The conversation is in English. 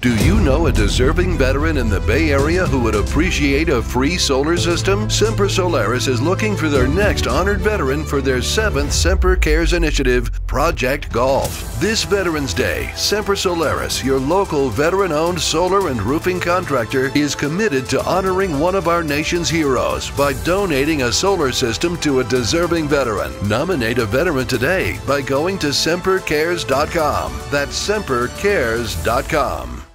Do you know a deserving veteran in the Bay Area who would appreciate a free solar system? Semper Solaris is looking for their next honored veteran for their 7th Semper Cares initiative, Project Golf. This Veterans Day, Semper Solaris, your local veteran-owned solar and roofing contractor, is committed to honoring one of our nation's heroes by donating a solar system to a deserving veteran. Nominate a veteran today by going to sempercares.com. That's sempercares.com.